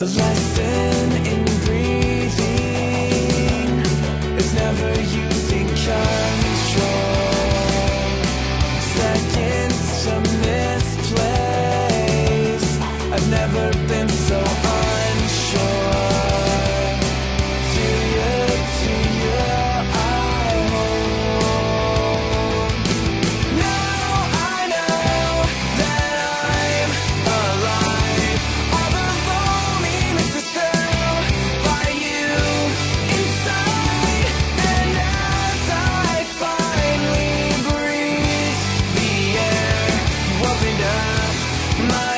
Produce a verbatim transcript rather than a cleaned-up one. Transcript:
The lesson in breathing is never using control. Seconds to misplace. I've never been so unsure. To you, to you I hold. Now I know that I'm alive. All the loneliness is filled by you inside. And as I finally breathe the air, you opened up my